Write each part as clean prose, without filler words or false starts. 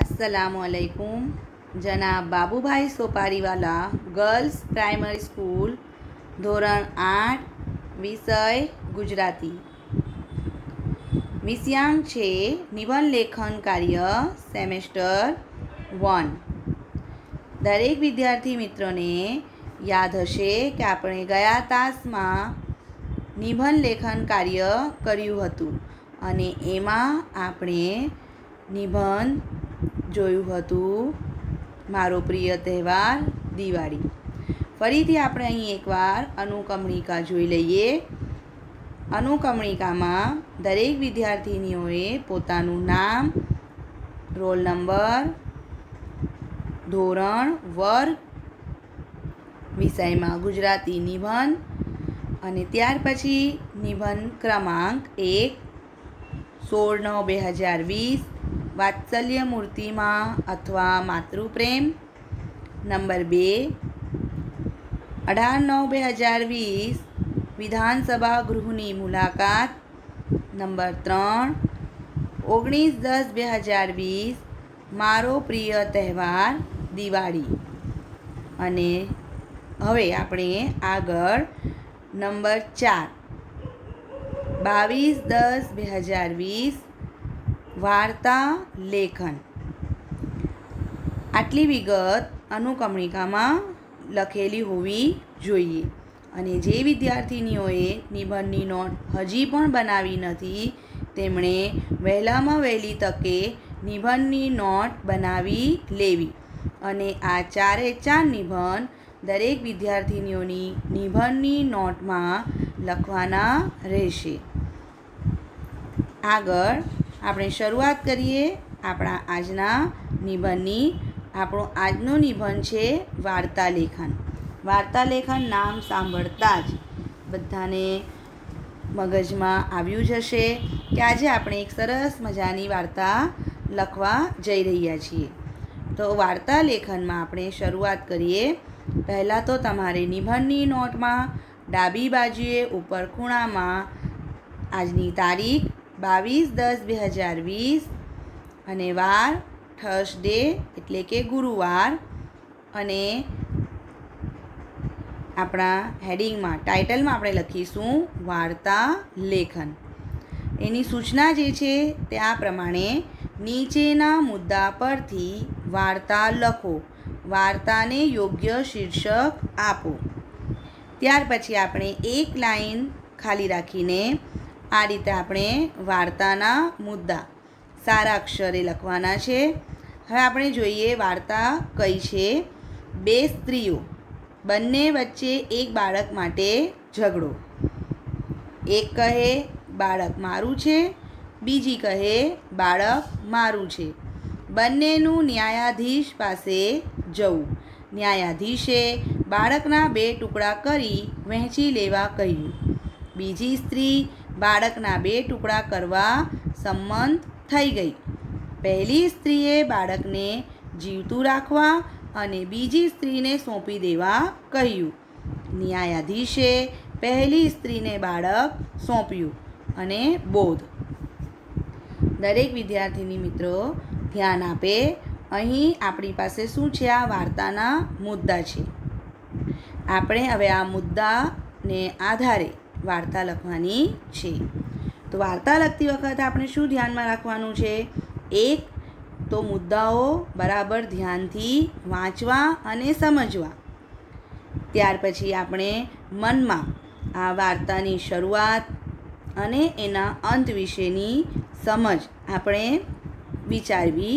अस्सलामुअलैकुम। जनाब Babubhai Sopariwala girls primary school ધોરણ 8 વિષય ગુજરાતી। વિષયાંક છે નિબંધ લેખન કાર્ય સેમેસ્ટર 1। દરેક વિદ્યાર્થી મિત્રોને યાદ હશે કે આપણે ગયા તાસમાં નિબંધ લેખન કાર્ય કર્યું હતું અને એમાં આપણે નિબંધ જોયું હતું મારો પ્રિય તહેવાર દિવાળી। ફરીથી આપણે અહીં એકવાર અનુક્રમણિકા જોઈ લઈએ। અનુક્રમણિકામાં દરેક વિદ્યાર્થીનીઓએ પોતાનું નામ, રોલ નંબર, ધોરણ, વર્ગ, વિષયમાં ગુજરાતી નિબંધ અને ત્યાર પછી નિબંધ ક્રમાંક 1 16/9/2020 વાત્સલ્ય મૂર્તિમાં અથવા માતૃપ્રેમ, નંબર 2 18/9/2020 વિધાનસભા ગૃહની મુલાકાત, નંબર 3 19/10/2020 મારો પ્રિય તહેવાર દિવાળી। અને હવે આપણે આગળ નંબર 4 22/10/2020 વાર્તા લેખન। આટલી વિગત અનુક્રમણિકામાં લખેલી હોવી જોઈએ અને જે વિદ્યાર્થીનીઓએ નિબંધની નોટ હજી પણ બનાવી નથી તેમણે વહેલામાં વહેલી તકે નિબંધની નોટ બનાવી લેવી અને આ 4 નિબંધ દરેક વિદ્યાર્થીનીઓની નિબંધની નોટમાં લખવાના રહેશે। આગળ આપણે શરૂઆત કરીએ આપણા આજના નિબંધની। આપણો આજનો નિબંધ છે વાર્તા લેખન। વાર્તા લેખન નામ સાંભળતા જ બધાને મગજમાં આવ્યું જ હશે કે આજે આપણે એક સરસ મજાની વાર્તા લખવા જઈ રહ્યા છીએ। તો વાર્તા લેખનમાં આપણે શરૂઆત કરીએ। પહેલાં તો તમારે નિબંધની નોટમાં ડાબી બાજુએ ઉપર ખૂણામાં આજની તારીખ 22/10/2020 અને વાર થર્સડે એટલે કે ગુરુવાર અને આપણા હેડિંગમાં ટાઇટલમાં આપણે લખીશું વાર્તા લેખન। એની સૂચના જે છે તે આ પ્રમાણે નીચેના મુદ્દા પરથી વાર્તા લખો, વાર્તાને યોગ્ય શીર્ષક આપો। ત્યાર પછી આપણે એક લાઈન ખાલી રાખીને આ રીતે આપણે વાર્તાના મુદ્દા સારા અક્ષરે લખવાના છે। હવે આપણે જોઈએ વાર્તા કઈ છે। બે સ્ત્રીઓ, બંને વચ્ચે એક બાળક માટે ઝઘડો। એક કહે બાળક મારું છે, બીજી કહે બાળક મારું છે। બંનેનું ન્યાયાધીશ પાસે જવું। ન્યાયાધીશે બાળકના 2 ટુકડા કરી વહેંચી લેવા કહ્યું। બીજી સ્ત્રી બાળકના 2 ટુકડા કરવા સંમત થઈ ગઈ। પહેલી સ્ત્રીએ બાળકને જીવતું રાખવા અને બીજી સ્ત્રીને સોંપી દેવા કહ્યું। ન્યાયાધીશે પહેલી સ્ત્રીને બાળક સોંપ્યું અને બોધ। દરેક વિદ્યાર્થીની મિત્રો ધ્યાન આપે। અહીં આપણી પાસે શું છે? આ વાર્તાના મુદ્દા છે। આપણે હવે આ મુદ્દાને આધારે વાર્તા લખવાની છે। તો વાર્તા લખતી વખતે આપણે શું ધ્યાનમાં રાખવાનું છે? એક તો મુદ્દાઓ બરાબર ધ્યાનથી વાંચવા અને સમજવા। ત્યાર પછી આપણે મનમાં આ વાર્તાની શરૂઆત અને એના અંત વિશેની સમજ આપણે વિચારવી।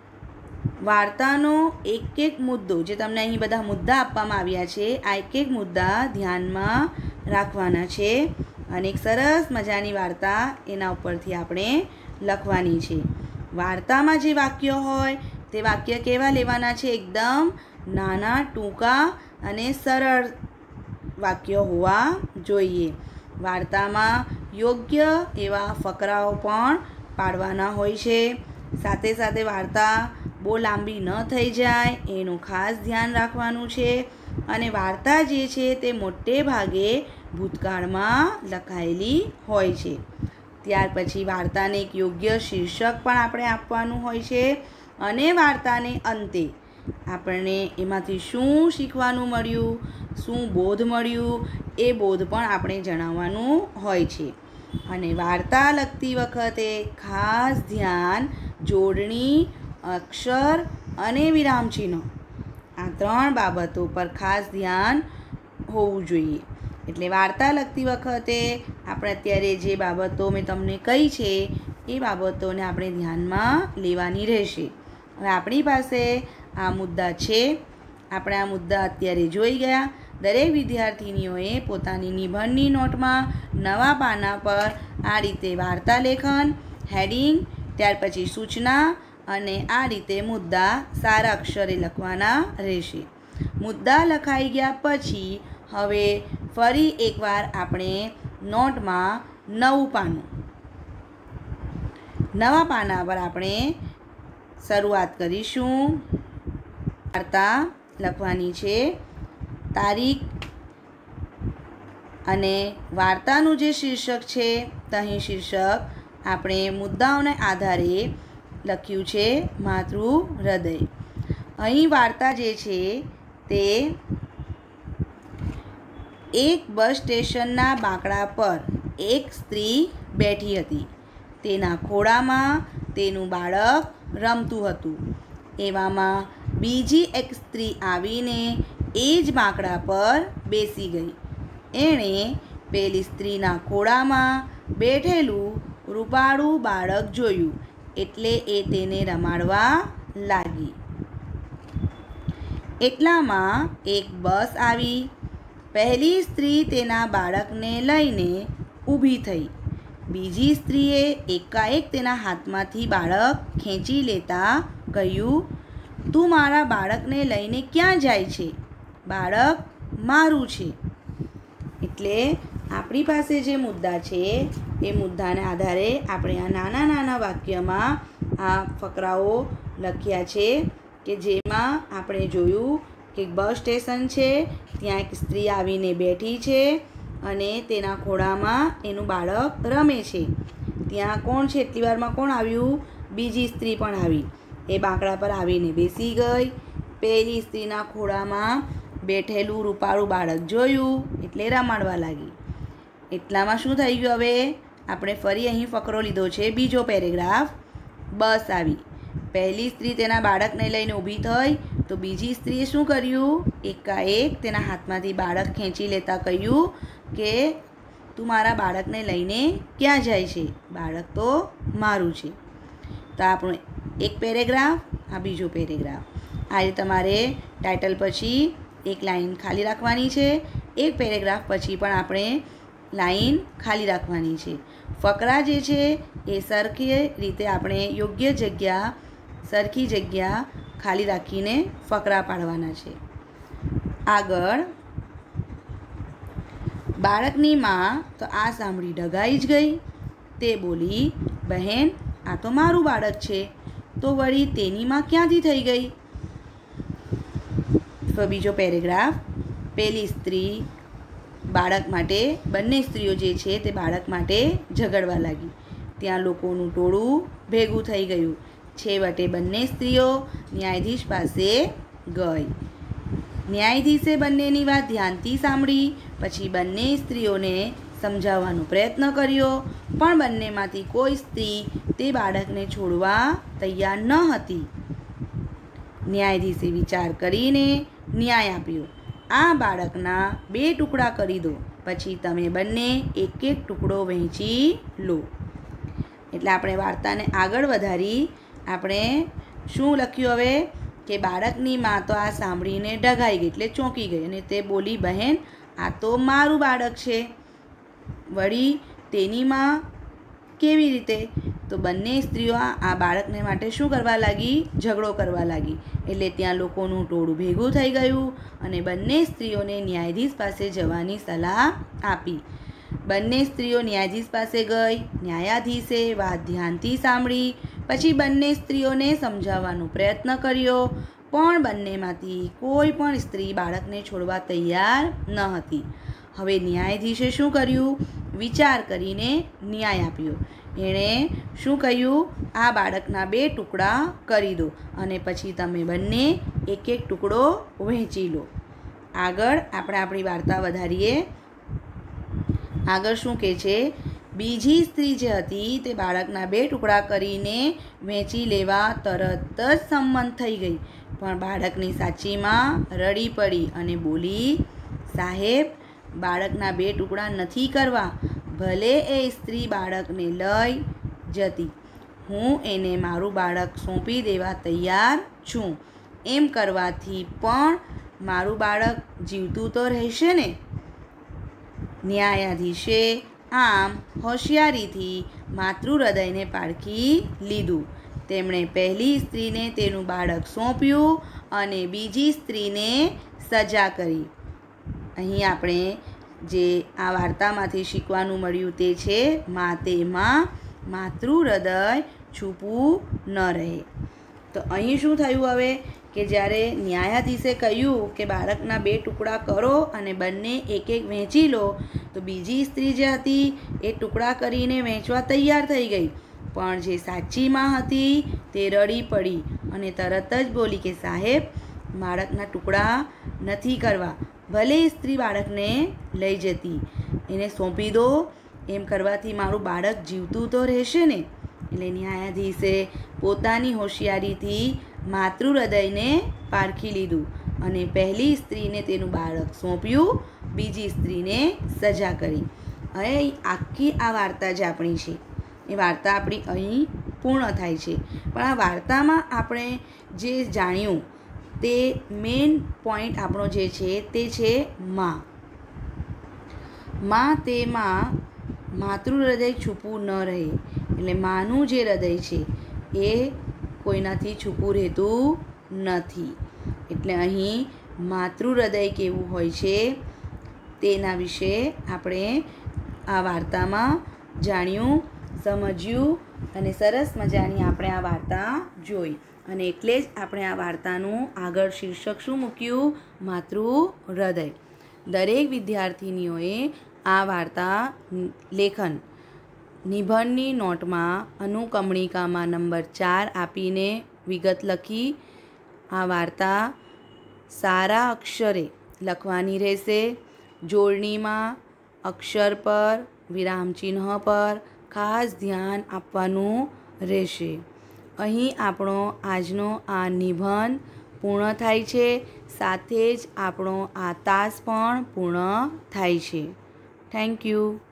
વાર્તાનો એક મુદ્દો જે તમને અહીં બધા મુદ્દા આપવામાં આવ્યા છે આ એક મુદ્દા ધ્યાનમાં રાખવાના છે અને એક સરસ મજાની વાર્તા એના ઉપરથી આપણે લખવાની છે। વાર્તામાં જે વાક્યો હોય તે વાક્ય કેવા લેવાના છે? એકદમ નાના, ટૂંકા અને સરળ વાક્યો હોવા જોઈએ। વાર્તામાં યોગ્ય એવા ફકરાઓ પણ પાડવાના હોય છે। સાથે સાથે વાર્તા બહુ લાંબી ન થઈ જાય એનું ખાસ ધ્યાન રાખવાનું છે અને વાર્તા જે છે તે મોટે ભાગે ભૂતકાળમાં લખાયેલી હોય છે। ત્યાર પછી વાર્તાને એક યોગ્ય શીર્ષક પણ આપણે આપવાનું હોય છે અને વાર્તાને અંતે આપણને એમાંથી શું શીખવાનું મળ્યું, શું બોધ મળ્યું, એ બોધ પણ આપણે જણાવવાનું હોય છે. અને વાર્તા લખતી વખતે ખાસ ધ્યાન જોડણી, અક્ષર અને વિરામચિહ્ન, આ 3 બાબતો પર ખાસ ધ્યાન હોવું જોઈએ. એટલે વાર્તા લખતી વખતે આપણે અત્યારે જે બાબતો મેં તમને કહી છે એ બાબતોને આપણે ધ્યાનમાં લેવાની રહેશે. હવે આપણી પાસે આ મુદ્દા છે. આપણે આ મુદ્દા અત્યારે જોઈ ગયા. દરેક વિદ્યાર્થીનીઓએ પોતાની નિબંધની નોટમાં નવા પાના પર આ રીતે વાર્તા લેખન, હેડિંગ, ત્યાર પછી સૂચના અને આ રીતે મુદ્દા સારા અક્ષરે લખવાના રહેશે. મુદ્દા લખાઈ ગયા પછી હવે ફરી એકવાર આપણે નોટમાં નવા પાના પર આપણે શરૂઆત કરીશું. વાર્તા લખવાની છે. તારીખ અને વાર્તાનું જે શીર્ષક છે તો અહીં શીર્ષક આપણે મુદ્દાઓને આધારે લખ્યું છે માતૃ હૃદય. અહીં વાર્તા જે છે તે એક બસ સ્ટેશનના બાંકડા પર એક સ્ત્રી બેઠી હતી. તેના ખોળામાં તેનું બાળક રમતું હતું. એવામાં બીજી એક સ્ત્રી આવીને એ જ બાંકડા પર બેસી ગઈ. એણે પેલી સ્ત્રીના ખોળામાં બેઠેલું રૂપાળું બાળક જોયું એટલે એ તેને રમાડવા લાગી. એટલામાં એક બસ આવી. પહેલી સ્ત્રી તેના બાળકને લઈને ઊભી થઈ. બીજી સ્ત્રીએ એકાએક તેના હાથમાંથી બાળક ખેંચી લેતા કહ્યું, તું મારા બાળકને લઈને ક્યાં જાય છે? બાળક મારું છે. એટલે આપણી પાસે જે મુદ્દા છે એ મુદ્દાને આધારે આપણે આ નાના નાના વાક્યમાં આ ફકરાઓ લખ્યા છે કે જેમાં આપણે જોયું કે બસ સ્ટેશન છે, ત્યાં એક સ્ત્રી આવીને બેઠી છે અને તેના ખોળામાં એનું બાળક રમે છે. ત્યાં કોણ છે? એટલી વારમાં કોણ આવ્યું? બીજી સ્ત્રી પણ આવી. એ બાંકડા પર આવીને બેસી ગઈ. પહેલી સ્ત્રીના ખોળામાં બેઠેલું રૂપાળું બાળક જોયું એટલે રમાડવા લાગી. એટલામાં શું થઈ ગયું? હવે આપણે ફરી અહીં ફકરો લીધો છે બીજો પેરેગ્રાફ. બસ આવી. પહેલી સ્ત્રી તેના બાળકને લઈને ઊભી થઈ તો બીજી સ્ત્રીએ શું કર્યું? એકાએક તેના હાથમાંથી બાળક ખેંચી લેતા કહ્યું કે તું મારા બાળકને લઈને ક્યાં જાય છે? બાળક તો મારું છે. તો આપણો એક પેરેગ્રાફ, આ બીજો પેરેગ્રાફ. આ રીતે તમારે ટાઇટલ પછી એક લાઈન ખાલી રાખવાની છે. એક પેરેગ્રાફ પછી પણ આપણે લાઈન ખાલી રાખવાની છે. ફકરા જે છે એ સરખી રીતે આપણે યોગ્ય જગ્યા, સરખી જગ્યા ખાલી રાખીને ફકરા પાડવાના છે. આગળ બાળકની માં તો આ સાંભળી ડઘાઈ જ ગઈ. તે બોલી, બહેન આ તો મારું બાળક છે, તો વળી તેની માં ક્યાંથી થઈ ગઈ? બીજો પેરેગ્રાફ. પેલી સ્ત્રી બાળક માટે, બંને સ્ત્રીઓ જે છે તે બાળક માટે ઝઘડવા લાગી. ત્યાં લોકોનું ટોળું ભેગું થઈ ગયું. છેવટે બંને સ્ત્રીઓ ન્યાયાધીશ પાસે ગઈ. ન્યાયાધીશે બંનેની વાત ધ્યાનથી સાંભળી. પછી બંને સ્ત્રીઓને સમજાવવાનો પ્રયત્ન કર્યો, પણ બંનેમાંથી કોઈ સ્ત્રી તે બાળકને છોડવા તૈયાર ન હતી. ન્યાયાધીશે વિચાર કરીને ન્યાય આપ્યો, આ બાળકના 2 ટુકડા કરી દો, પછી તમે બંને એક એક ટુકડો વહેંચી લો. એટલે આપણે વાર્તાને આગળ વધારી આપણે શું લખ્યું હવે કે બાળકની માં તો આ સાંભળીને ડઘાઈ ગઈ એટલે ચોંકી ગઈ અને તે બોલી, બહેન આ તો મારું બાળક છે, વળી તેની માં કેવી રીતે? તો બંને સ્ત્રીઓ આ બાળકને માટે શું કરવા લાગી? ઝઘડો કરવા લાગી. એટલે ત્યાં લોકોનું ટોળું ભેગું થઈ ગયું અને બંને સ્ત્રીઓને ન્યાયાધીશ પાસે જવાની સલાહ આપી. બંને સ્ત્રીઓ ન્યાયાધીશ પાસે ગઈ. ન્યાયાધીશે વાત ધ્યાનથી સાંભળી. પછી બંને સ્ત્રીઓને સમજાવવાનો પ્રયત્ન કર્યો, પણ બંનેમાંથી કોઈ પણ સ્ત્રી બાળકને છોડવા તૈયાર ન હતી. હવે ન્યાયાધીશે શું કર્યું? વિચાર કરીને ન્યાય આપ્યો. એણે શું કહ્યું? આ બાળકના 2 ટુકડા કરી દો અને પછી તમે બંને એક એક ટુકડો વહેંચી લો. આગળ આપણે આપણી વાર્તા વધારીએ. આગળ શું કહે છે? બીજી સ્ત્રી જે હતી તે બાળકના 2 ટુકડા કરીને વહેંચી લેવા તરત જ સંમત થઈ ગઈ, પણ બાળકની સાચીમાં રડી પડી અને બોલી, સાહેબ, બાળકના 2 ટુકડા નથી કરવા. ભલે એ સ્ત્રી બાળકને લઈ જતી, હું એને મારું બાળક સોંપી દેવા તૈયાર છું. એમ કરવાથી પણ મારું બાળક જીવતું તો રહેશે ને? ન્યાયાધીશે આમ હોશિયારીથી માતૃહૃદયને પારખી લીધું. તેમણે પહેલી સ્ત્રીને તેનું બાળક સોંપ્યું અને બીજી સ્ત્રીને સજા કરી. અહીં આપણે જે આ વાર્તામાંથી શીખવાનું મળ્યું તે છે તેમાં માતૃહૃદય છૂપું ન રહે. તો અહીં શું થયું હવે કે જ્યારે ન્યાયાધીશે કહ્યું કે બાળકના 2 ટુકડા કરો અને બંને એક એક વહેંચી લો, તો બીજી સ્ત્રી જે હતી એ ટુકડા કરીને વહેંચવા તૈયાર થઈ ગઈ, પણ જે સાચી માં હતી તે રડી પડી અને તરત જ બોલી કે સાહેબ, બાળકના ટુકડા નથી કરવા. ભલે સ્ત્રી બાળકને લઈ જતી, એને સોંપી દો. એમ કરવાથી મારું બાળક જીવતું તો રહેશે ને? એટલે ન્યાયાધીશે પોતાની હોશિયારીથી માતૃહૃદયને પારખી લીધું અને પહેલી સ્ત્રીને તેનું બાળક સોંપ્યું, બીજી સ્ત્રીને સજા કરી. હવે આખી આ વાર્તા જે આપણી છે એ વાર્તા આપણી અહીં પૂર્ણ થાય છે. પણ આ વાર્તામાં આપણે જે જાણ્યું તે મેઇન પોઈન્ટ આપણો જે છે તે છે માં. તેમાં માતૃહૃદય છૂપું ન રહે. એટલે માનું જે હૃદય છે એ કોઈનાથી છૂપું રહેતું નથી. એટલે અહીં માતૃહૃદય કેવું હોય છે તેના વિશે આપણે આ વાર્તામાં જાણ્યું, સમજ્યું અને સરસ મજાની આપણે આ વાર્તા જોઈ. અને એટલે જ આપણે આ વાર્તાનું આગળ શીર્ષક શું મૂક્યું? માતૃહૃદય. દરેક વિદ્યાર્થીનીઓએ આ વાર્તા લેખન નિબંધની નોટમાં અનુક્રમણિકામાં નંબર 4 આપીને વિગત લખી આ વાર્તા સારા અક્ષરે લખવાની રહેશે. જોડણીમાં અક્ષર પર, વિરામચિહ્ન પર ખાસ ધ્યાન આપવાનું રહેશે. અહીં આપણો આજનો આ નિબંધ પૂર્ણ થાય છે. સાથે જ આપણો આ તાસ પણ પૂર્ણ થાય છે. Thank you.